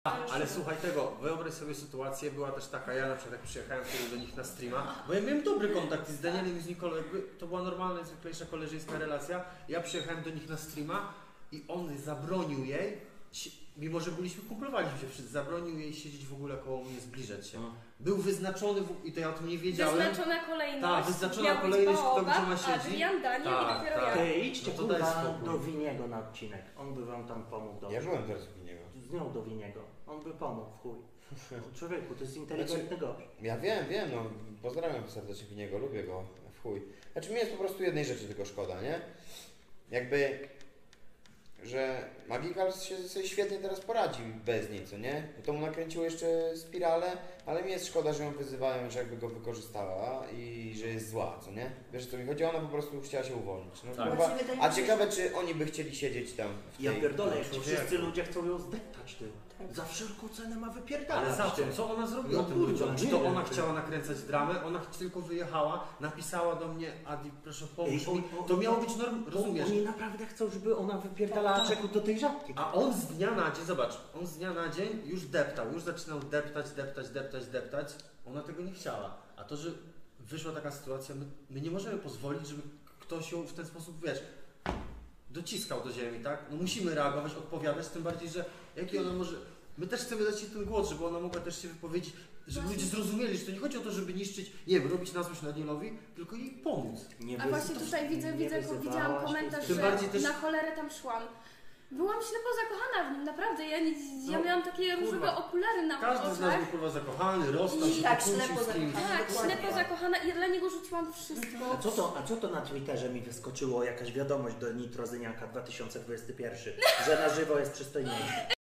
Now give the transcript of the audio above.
Ale słuchaj tego, wyobraź sobie sytuację, była też taka, ja na przykład jak przyjechałem wtedy do nich na streama, bo ja miałem dobry kontakt z Danielem i z Nikolą, jakby to była normalna, zwyklejsza koleżeńska relacja. Ja przyjechałem do nich na streama i on zabronił jej, mimo że byliśmy kumplowaliśmy się wszyscy, zabronił jej siedzieć w ogóle koło mnie, zbliżać się. Był wyznaczony, i to ja o tym nie wiedziałem. Wyznaczona kolejność. Tak, wyznaczona kolejność, kto gdzie ma siedzieć. Adrian, Daniel i dopiero ja. Ty idźcie No to daj kurwa spokój. do Winiego na odcinek. On by wam tam pomógł dobrze. Ja byłem teraz u niego. Z nią do Winiego. On by pomógł w chuj. Człowieku, to jest inteligentny gość. Ja wiem, no pozdrawiam serdecznie Winiego, lubię go w chuj. Znaczy mi jest po prostu jednej rzeczy tylko szkoda, nie? Jakby, że Magical się sobie świetnie teraz poradzi bez niej, co nie? To mu nakręciło jeszcze spiralę, ale mi jest szkoda, że ją wyzywają, że jakby go wykorzystała i że jest zła, co nie? Wiesz o co mi chodzi? Ona po prostu chciała się uwolnić. No, Tak. kurwa, a ciekawe, czy oni by chcieli siedzieć tam w tej... Ja pierdolę, jak człowieku. wszyscy ludzie chcą ją zdeptać, ty. Za wszelką cenę ma wypierdalać. Ale za co? Co ona zrobiła No tym kurwa, ludziom? Czy nie to wiem, ona ty. chciała nakręcać dramę? Ona tylko wyjechała, napisała do mnie, Adi, proszę pomóż Ej, mi. To miało być rozumiesz? Oni naprawdę chcą, żeby ona wypierdalała Tak. czeku do tej żabki. A on z dnia na dzień, zobacz, on z dnia na dzień już deptał, już zaczynał deptać. Ona tego nie chciała. A to, że wyszła taka sytuacja, my nie możemy pozwolić, żeby ktoś ją w ten sposób, wiesz, dociskał do ziemi, tak? No musimy reagować, odpowiadać, tym bardziej, że jaki ona może... My też chcemy dać jej ten głos, żeby ona mogła też się wypowiedzieć, żeby ludzie zrozumieli, że to nie chodzi o to, żeby niszczyć, nie wiem, robić na złość Danielowi, tylko jej pomóc. A właśnie tutaj widziałam komentarz, Tym że bardziej też- na cholerę tam szłam. Byłam ślepo zakochana w nim, naprawdę. Ja No, miałam takie różowe kurwa. okulary na Każdy z nas oczach. był kurwa zakochany, rozstał I się, tak pokłócił ślepo z kimś. zakochany. Tak, Dokładnie. ślepo zakochana i dla niego rzuciłam wszystko. A co to na Twitterze mi wyskoczyło? Jakaś wiadomość do Nitrozyniaka 2021, że na żywo jest przystojniejszy.